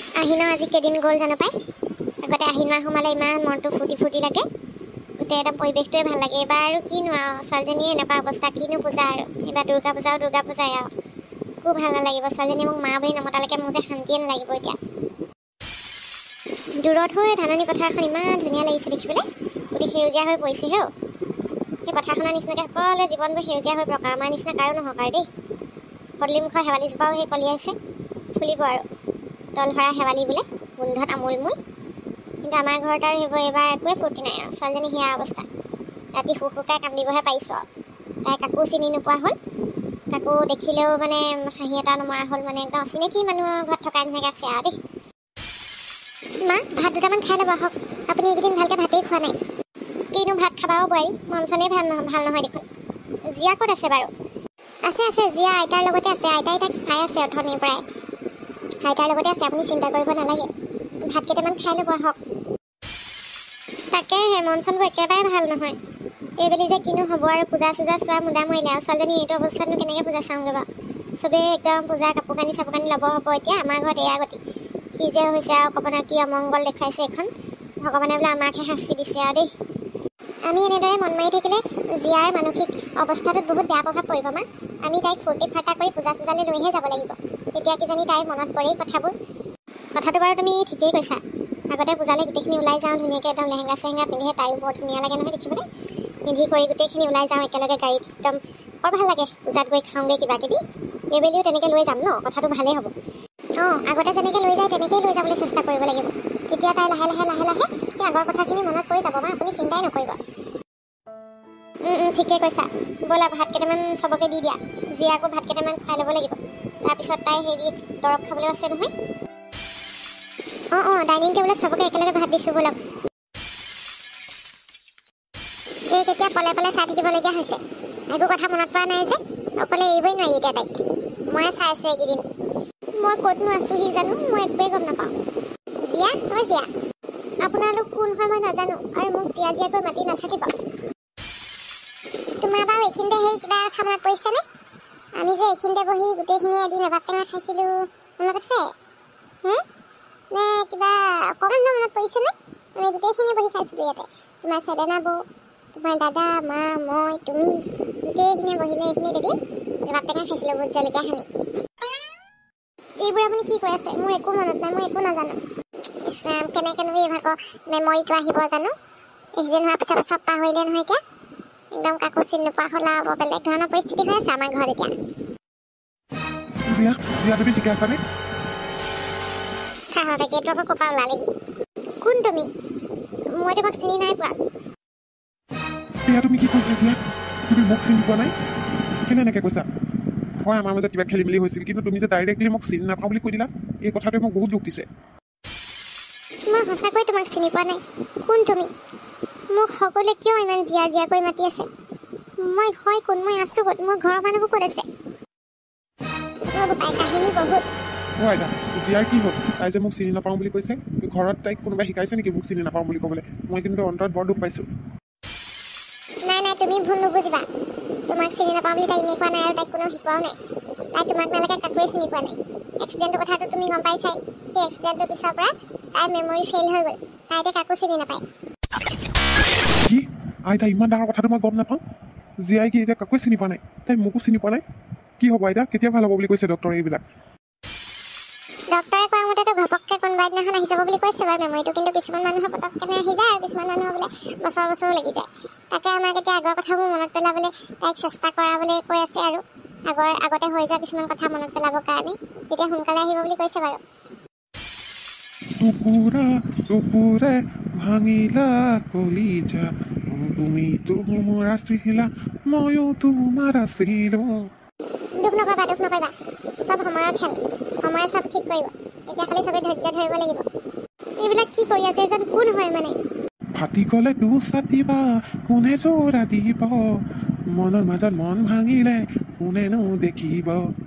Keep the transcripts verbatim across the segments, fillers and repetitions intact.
আহিনৰ আজি কেইদিন গ'ল জানো পাই। আগতে আহিন মাহ সোমালে ইমান মনটো ফুটি ফুটি লাগে, গোটেই একদম পৰিৱেশটোৱে ভাল লাগে। এইবাৰ আৰু কিনো আৰু ছোৱালীজনীয়ে এনেকুৱা অৱস্থা, কিনো পূজা আৰু এইবাৰ দুৰ্গা পূজাও দুৰ্গা পূজাই আৰু একো ভাল নালাগিব। ছোৱালীজনীয়ে মোক মা বুলি নমতালৈকে মোৰ যে শান্তিয়ে নালাগিব। এতিয়া দূৰত হৈ ধাননি পথাৰখন ইমান ধুনীয়া লাগিছে দেখিবলৈ, গোটেই সেউজীয়া হৈ পৰিছেহেও। সেই পথাৰখনৰ নিচিনাকৈ সকলোৱে জীৱনবোৰ সেউজীয়া হৈ প্ৰকাৰ আমাৰ নিচিনা কাৰো নহওক আৰু দেই। পদূলিমুখৰ শেৱালিজোপাও সেই কলিয়াইছে, ফুলিব আৰু তলহৰা শেৱালি বোলে, গোন্ধত আমোলমোল। কিন্তু আমাৰ ঘৰত আৰু সেইবোৰ এইবাৰ একোৱে ফূৰ্তি নাই আৰু। ছোৱালীজনী সেয়া অৱস্থা, ৰাতি শু শুকাই কান্দিবহে পাৰিছোঁ আৰু। তাই কাকো চিনি নোপোৱা হ'ল, কাকো দেখিলেও মানে হাঁহি এটা নমৰা হ'ল, মানে একদম অচিনাকি মানুহৰ ঘৰত থকা নিচিনাকৈ আছে আৰু দেই। মা ভাত দুটামান খাই ল'ব আহক, আপুনি এইকেইদিন ভালকৈ ভাতেই খোৱা নাই। কিনো ভাত খাবাও বোৱাৰী, মন চনেই ভাল নহয় ভাল নহয় দেখোন। জীয়া ক'ত আছে বাৰু? আছে আছে, জীয়া আইতাৰ লগতে আছে। আইতাই তাক চাই আছে অথনিৰ পৰাই, আইতাৰ লগতে আছে, আপুনি চিন্তা কৰিব নালাগে। ভাত কেইটামান খাই ল'ব আহক। তাকেহে মন চনবোৰ একেবাৰে ভাল নহয়। এইবেলি যে কিনো হ'ব আৰু, পূজা চূজা চোৱা মুদা মৰিলে আৰু। ছোৱালীজনী এইটো অৱস্থাতনো কেনেকৈ পূজা চাওঁগৈ বাৰু। চবেই একদম পূজা কাপোৰ কানি চাপোৰ কানি ল'ব হ'ব এতিয়া। আমাৰ ঘৰত এয়া গতি, কি যে হৈছে আৰু কপনা কি অমংগল দেখুৱাইছে এইখন। ভগৱানে বোলে আমাকহে শাস্তি দিছে আৰু দেই। আমি এনেদৰে মন মাৰি থাকিলে জীয়াৰ মানসিক অৱস্থাটোত বহুত বেয়া প্ৰভাৱ পৰিব মা। আমি তাইক ফূৰ্তি ফাৰ্তা কৰি পূজা চূজালৈ লৈহে যাব লাগিব, তেতিয়া কিজানি তাইৰ মনত পৰেই কথাবোৰ। কথাটো বাৰু তুমি ঠিকেই কৈছা। আগতে পূজালৈ গোটেইখিনি ওলাই যাওঁ ধুনীয়াকৈ, একদম লেহেংগা চেহেংগা পিন্ধিহে, তাইও বৰ ধুনীয়া লাগে নহয় দেখিবলৈ। পিন্ধি কৰি গোটেইখিনি ওলাই যাওঁ একেলগে গাড়ীত, একদম বৰ ভাল লাগে। পূজাত গৈ খাওঁগৈ কিবা কিবি। এইবেলিও তেনেকৈ লৈ যাম ন, কথাটো ভালেই হ'ব। অঁ আগতে যেনেকৈ লৈ যায় তেনেকৈয়ে লৈ যাবলৈ চেষ্টা কৰিব লাগিব। তেতিয়া তাই লাহে লাহে লাহে লাহে সেই আগৰ কথাখিনি মনত পৰি যাব মা, আপুনি চিন্তাই নকৰিব। ঠিকে কৈছা, ব'লা ভাত কেইটামান চবকে দি দিয়া। জীয়াকো ভাত কেইটামান খুৱাই ল'ব লাগিব, তাৰপিছত তাই হেৰি দৰৱ খাবলৈও আছে নহয়। অঁ অঁ ডাইনিং টেবুলত চবকে একেলগে ভাত দিছোঁ ব'লক। এই কেতিয়া পলে পলে চাই থাকিবলগীয়া হৈছে, একো কথা মনত পৰা নাই যে, অকলে এৰিবই নোৱাৰি এতিয়া তাইক। মই চাই আছোঁ এইকেইদিন। মই ক'তনো আছোঁহি জানো, মই একোৱেই গম নাপাওঁ। জীয়া হয় জীয়া, আপোনালোক কোন হয় মই নাজানো, আৰু মোক জীয়া জীয়াকৈ মাতি নাথাকিব। তোমাৰ বাৰু এইখিনিতে সেই কিবা কথা মনত পৰিছেনে? আমি যে এইখিনিতে বহি গোটেইখিনি এদিন এবাৰ টেঙা খাইছিলোঁ, মনত আছে? হে নে কিবা অকণমান মনত পৰিছেনে? আমি গোটেইখিনি বহি খাইছিলোঁ ইয়াতে, তোমাৰ চেলেনা বৌ, তোমাৰ দাদা, মা, মই, তুমি, গোটেইখিনিয়ে বহিলে এইখিনিত এদিন এবাৰ টেঙা খাইছিলোঁ ভোট জলকীয়া সানি। এইবোৰ আপুনি কি কৈ আছে? মোৰ একো মনত নাই, মই একো নাজানো। ইছৰাম কেনেকৈনো এইভাগৰ মেমৰিটো আহিব জানো। এক্সিডেণ্ট হোৱাৰ পিছত চব পাহৰিলে নহয় এতিয়া। একদম কাকো চিনি নোপোৱা হ'ল আৰু, বেলেগ ধৰণৰ পৰিস্থিতি হৈ আছে আমাৰ ঘৰত এতিয়া। জীয়া জীয়া তুমি ঠিকে আছানে? সাহসে এইটো আকৌ ক'ৰপৰা ওলালেহি? কোন তুমি? মই তোমাক চিনি নাই পোৱা। এয়া তুমি কি কৈছা জীয়া? তুমি মোক চিনি পোৱা নাই? কেলে এনেকৈ কৈছা? হয় আমাৰ মাজত কিবা খেলি মেলি হৈছিল, কিন্তু তুমি যে ডাইৰেক্টলি মোক চিনি নাপাওঁ বুলি কৈ দিলা, এই কথাটোৱে মোক বহুত দুখ দিছে। মই সঁচাকৈ তোমাক চিনি পোৱা নাই। কোন তুমি? মোক সকলোৱে কিয় ইমান জীয়া জীয়াকৈ মাতি আছে? মই হয় কোন? মই আছোঁ ক'ত? মোৰ ঘৰৰ মানুহবোৰ ক'ত আছে? তাই কাহিনী বহুত। অ' আইতা জীয়াৰ কি হ'ল? তাই যে মোক চিনি নাপাওঁ বুলি কৈছে, ঘৰত তাইক কোনোবাই শিকাইছে নেকি মোক চিনি নাপাওঁ বুলি ক'বলৈ? মই কিন্তু অন্তৰত বৰ দুখ পাইছোঁ। নাই নাই তুমি ভুল নুবুজিবা। তোমাক চিনি নাপাওঁ বুলি তাই এনেই কোৱা নাই, আৰু তাইক কোনেও শিকোৱাও নাই। তাই তোমাক নালাগে কাকোৱে চিনি পোৱা নাই। এক্সিডেণ্টৰ কথাটো তুমি গম পাইছাই। সেই এক্সিডেণ্টৰ পিছৰ পৰা তাইৰ মেমৰি ফেইল হৈ গ'ল, তাই এতিয়া কাকো চিনি নাপায়। কি আইতা ইমান ডাঙৰ কথাটো মই গম নাপাওঁ? জীয়াই কি এতিয়া কাকোৱে চিনি পোৱা নাই? তাই মোকো চিনি পোৱা নাই? কি হ'ব আইতা? কেতিয়া ভাল হ'ব বুলি কৈছে ডক্টৰে এইবিলাক? ডক্টৰে কোৱা মতেতো ঘপককৈ কোনোবা দিনাখন আহি যাব বুলি কৈছে বাৰু মেমৰিটো, কিন্তু কিছুমান মানুহৰ পটককৈ আহি যায়, আৰু কিছুমান মানুহৰ বোলে বছৰ বছৰো লাগি যায়। তাকে আমাক এতিয়া আগৰ কথাবোৰ মনত পেলাবলৈ তাইক চেষ্টা কৰাবলৈ কৈ আছে, আৰু আগৰ আগতে হৈ যোৱা কিছুমান কথা মনত পেলাবৰ কাৰণে। তেতিয়া সোনকালে আহিব বুলি কৈছে বাৰু। টুকুৰা টুকুৰে ভাঙিলা কলিজা, তুমি তোমাৰ আছিলা ময়ো তোমাৰ আছিলো। দুখ নকৰিবা দুখ নকৰিবা, চব সময়ৰ খেল, সময়ে চব ঠিক কৰিব। এতিয়া খালি চবেই ধৈৰ্য ধৰিব লাগিব। এইবিলাক কি কৰি আছে? এজন কোন হয় মানে? ফাটি গ'লে দুচাতিবা কোনে জোৰা দিব, মনৰ মাজত মন ভাঙিলে কোনেনো দেখিব।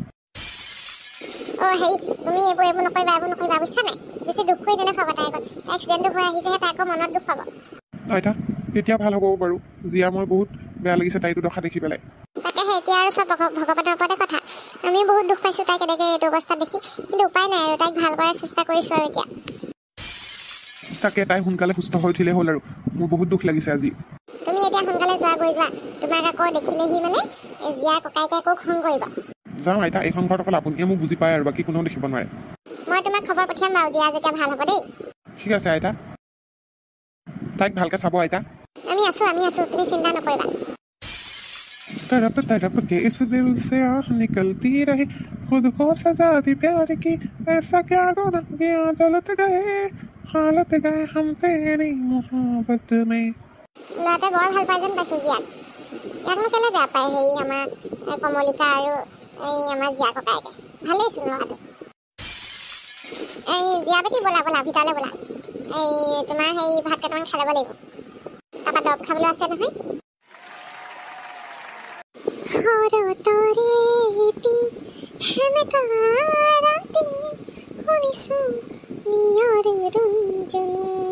অ' হেৰি তুমি এইবোৰ এইবোৰ নকৰিবা, এইবোৰ নকৰিবা বুজিছা নাই? বেছি দুখ কৰি নেদেখাবা তাই আগত। তাই এক্সিডেণ্টটো হৈ আহিছেহে, তাই আকৌ মনত দুখ পাব। আইতা কেতিয়া ভাল হ'ব বাৰু? জীয়া মই বহুত বেয়া লাগিছে তাইটো দশা দেখি পেলাই। তাকেহে এতিয়া আৰু চব চব ভগৱানৰ ওপৰতে কথা। আমি বহুত দুখ পাইছোঁ তাইক এনেকৈ এইটো অৱস্থাত দেখি, কিন্তু উপায় নাই আৰু তাইক ভাল কৰাৰ চেষ্টা কৰিছোঁ আৰু এতিয়া। তাকে তাই সোনকালে সুস্থ হৈ উঠিলে হ'ল আৰু মোৰ বহুত দুখ লাগিছে আজি। তুমি এতিয়া সোনকালে যোৱা, গৈ যোৱা। তোমাক আকৌ দেখিলেহি মানে জীয়া ককাইকে আকৌ খং কৰিব। যাওঁ আইতা, এইখন ঘৰত অকল আপুনিয়ে মোক বুজি পায় আৰু বাকী কোনেও দেখিব নোৱাৰে। মই তোমাক খবৰ পঠিয়াম বাৰু জীয়া যেতিয়া ভাল হ'ব দেই। ঠিক আছে আইতা, তাইক ভালকৈ চাব আইতা। আমি আছোঁ আমি আছোঁ তুমি চিন্তা নকৰিবা। तरफ तरफ के इस दिल से आह निकलती रही, खुद को सजा दी प्यार की, ऐसा क्या गुनाह किया जलत गए हालत गए हम तेरी मोहब्बत में। ল'ৰাটোৱে বৰ ভাল পাই যেন পাইছোঁ জীয়াক। ইয়াকনো কেলৈ বেয়া পায় হেৰি আমাৰ কমলিকা আৰু এই আমাৰ জীয়া ককাইকে। ভালেইচোন ল'ৰাটো। এই জীয়া বেটি ব'লা ব'লা ভিতৰলৈ ব'লা। এই তোমাৰ হেৰি ভাত কেইটামান খাই ল'ব লাগিব, তাৰপৰা দৰৱ খাবলৈ আছে নহয়। হৰতৰেতি হেমেকাৰাতি শুনিছো নিয়ৰ ৰঞ্জন,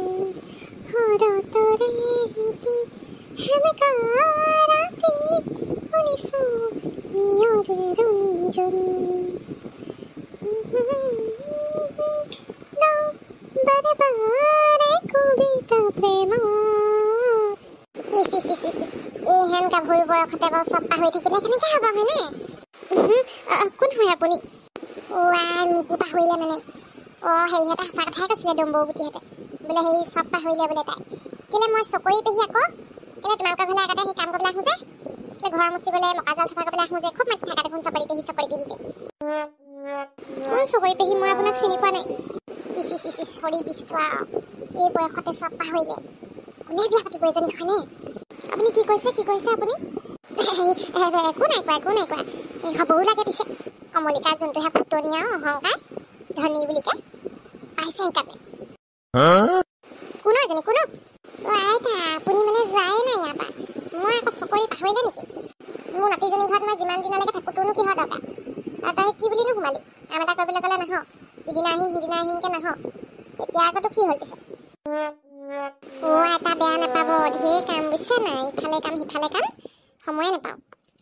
হৰতৰেতি হেমেকাৰাতি শুনিছো নিয়ৰ ৰঞ্জন, বাৰে বাৰে কবিতা প্ৰেম। এই হেন গাভৰু বয়সতে বাৰু চব পাহৰি থাকিলে কেনেকৈ হ'ব হয়নে? কোন হয় আপুনি? অ' আই মোকো পাহৰিলে মানে। অঁ হেৰিহঁতে সঁচা কথাই কৈছিলে ডম্বৌ গুটিহঁতে বোলে হেৰি চব পাহৰিলে বোলে তাই। কেলৈ মই চকৰি পেহী আকৌ কেলৈ তোমালোকৰ ঘৰলৈ আগতে সেই কাম কৰিবলৈ আহোঁ যে, কেলৈ ঘৰ মুচিবলৈ মকাজাল চাফা কৰিবলৈ আহোঁ যে, খুব মাতি থকা দেখোন চকৰি পেহী চকৰি পেহীকে। কোন চকৰি পেহী? মই আপোনাক চিনি পোৱা নাই। ইচি চিচি চৰি বিচৰা, এই বয়সতে চব পাহৰিলে। কোনে বিয়া পাতিব এজনীখনে? আপুনি কি কৈছে কি কৈছে আপুনি? একো নাই কোৱা একো নাই কোৱা। হ'বও লাগে পিছে কমলিকাৰ যোনটোহে ফুটনীয়া অহংকাৰ ধনী বুলি কয় পাইছে সেইকাৰণে। কোনো এজনী কোনো? অ' আইতা আপুনি মানে যোৱাই নাই ইয়াৰ পৰা। মই আকৌ চকৰি পাহৰিলে নেকি? মোৰ নাতিজনীৰ ঘৰত মই যিমান দিনলৈকে থাকোঁ তোৰনো কিহৰ দৰকাৰ? আৰু তই কি বুলিনো সোমালি? কাম এটা কৰিবলৈ ক'লে নাহ, ইদিনা আহিম সিদিনা আহিমকৈ নাহ। এতিয়া আকৌতো কি হ'ল পিছে? অ' আইতা বেয়া নাপাব, ঢেৰ কাম বুজিছে নাই, ইফালে কাম সিফালে কাম, সময়ে নাপাওঁ।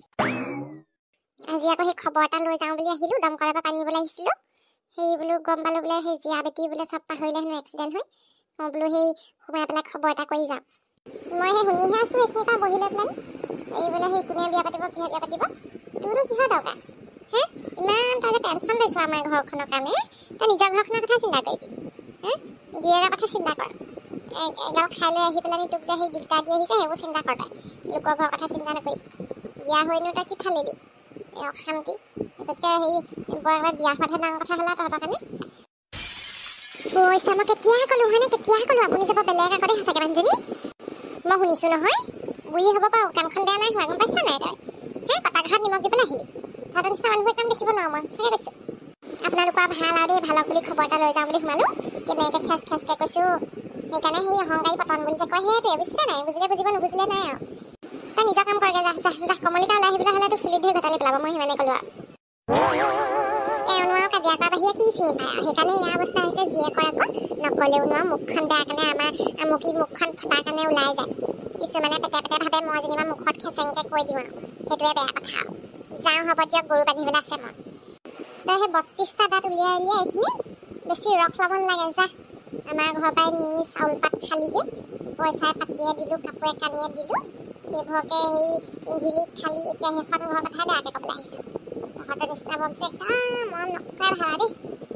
আজি আকৌ সেই খবৰ এটা লৈ যাওঁ বুলি আহিলোঁ, দমকলৰ পৰা পানী নিবলৈ আহিছিলোঁ। সেই বোলো গম পালোঁ বোলে সেই জীয়া বেটি বোলে চব পাহৰিলে হেনো এক্সিডেণ্ট হৈ। মই বোলো সেই সোমাই পেলাই খবৰ এটা কৰি যাওঁ। মই সেই শুনিহে আছোঁ এইখিনিৰ পৰা বহি লৈ পেলাই। এই বোলে সেই কোনে বিয়া পাতিব কিহে বিয়া পাতিব, তোৰনো কিহৰ দৰকাৰ হে? ইমান তই যে টেনশ্যন লৈছ আমাৰ ঘৰখনৰ কাৰণে, তই নিজৰ ঘৰখনৰ কথা চিন্তা কৰিবি হে? গিয়েৰৰ কথা চিন্তা কৰ। এগাল খাই লৈ আহি পেলাই তোক যে সেই দিগদাৰ দি আহিছে সেইবোৰ চিন্তা কৰ তই। লোকৰ ঘৰৰ কথা চিন্তা নকৰি বিয়া হৈনো তই কি ফালিলি? এই অশান্তি তাতকৈ হেৰি বৰ বিয়া হোৱাতহে ডাঙৰ কথা হ'লা তহঁতৰ কাৰণে। পইচা মই কেতিয়া ক'লোঁ হয়নে, কেতিয়া ক'লোঁ আপুনি যাব বেলেগ আগতে সঁচাকৈ মানুহজনী। মই শুনিছোঁ নহয় বুঢ়ী হ'ব পাৰোঁ, কামখন বেয়া নাই হোৱা গম পাইছা নাই তই? হে কটা ঘাট নিমখ দি পেলাই আহিলি। তহঁতৰ নিচিনা মানুহবোৰে কাম দেখিব নোৱাৰোঁ মই সঁচাকৈ কৈছোঁ। আপোনালোকৰ ভাল আৰু দেই, ভালক বুলি খবৰ এটা লৈ যাওঁ বুলি সোমালোঁ, কেনেকৈ খেচ খেচকৈ কৈছোঁ। সেইকাৰণে সেই অহংকাৰী পতন বুলি যে কয় সেইটোৱে বুজিছে নাই? বুজিলে বুজিব নবুজিলে নাই আৰু। তই নিজৰ কাম কৰগৈ যা যা যা। কমলিকা ওলাই আহিবলৈ হ'লে তোৰ চুলিত ধৰি ঘটালি পেলাব, মই সিমানে ক'লোঁ আৰু। এওঁনো আৰু কাজিয়া কৰা বাহিৰে কি চিনি পায় আৰু? সেইকাৰণে ইয়াৰ অৱস্থা হৈছে জীয়েকৰ আকৌ নক'লেও নোৱাৰো, মুখখন বেয়া কাৰণে আমাৰ আমুকি মুখখন ফটাৰ কাৰণে ওলাই যায়। কিছুমানে পেটে পেটে ভাবে মই যেনিবা মুখত খেচেংকৈ কৈ দিওঁ আৰু, সেইটোৱে বেয়া কথা আৰু। যাওঁ হ'ব দিয়ক, গৰু বান্ধিবলৈ আছে মই। তই সেই বত্ৰিছটা দাঁত উলিয়াই উলিয়াই এইখিনি বেছি ৰস ল'ব নালাগে যা। আমাৰ ঘৰৰ পৰাই নি নি চাউল পাত খালিগৈ, পইচাই পাতিয়ে দিলোঁ, কাপোৰে কানিয়ে দিলোঁ, সেইবোৰকে হেৰি পিন্ধিলি খালি। এতিয়া সেইখন ঘৰৰ কথাই বেয়াকৈ ক'বলৈ আহিছোঁ। তহঁতৰ নিচিনা বংশে একদম মৰম নকৰে ভাল দেই।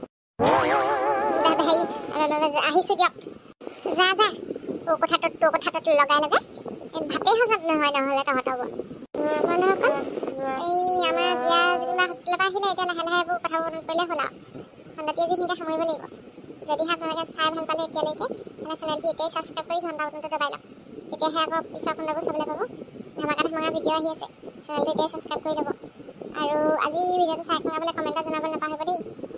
হেৰি আহিছোঁ দিয়ক, যা যা। তোৰ কথাটোত তোৰ কথাটোত লগাই লগাই ভাতেই হজম নহয় নহ'লে তহঁতৰ মানুহসকল। এই আমাৰ জীয়া যেনিবা হস্পিটেলৰ পৰা আহিলে, এতিয়া লাহে লাহে এইবোৰ কথাবোৰ মনত পৰিলে হ'ল আৰু। ঠাণ্ডাটিয়ে যিখিনিতে সামৰিব লাগিব। যদিহে আপোনালোকে চাই ভাল পালে এতিয়ালৈকে, মানে চেনেলটো এতিয়াই ছাবস্ক্ৰাইব কৰি ঘণ্টা বটনটো দবাই লওক। তেতিয়াহে আকৌ পিছৰ খণ্ডবোৰ চাবলৈ পাব। ধামাকা ধামাকা ভিডিঅ' আহি আছে, চেনেলটো এতিয়াই ছাবস্ক্ৰাইব কৰি ল'ব। আৰু আজি ভিডিঅ'টো চাই পেলাই কমেণ্টত জনাব নাপাহৰিব দেই।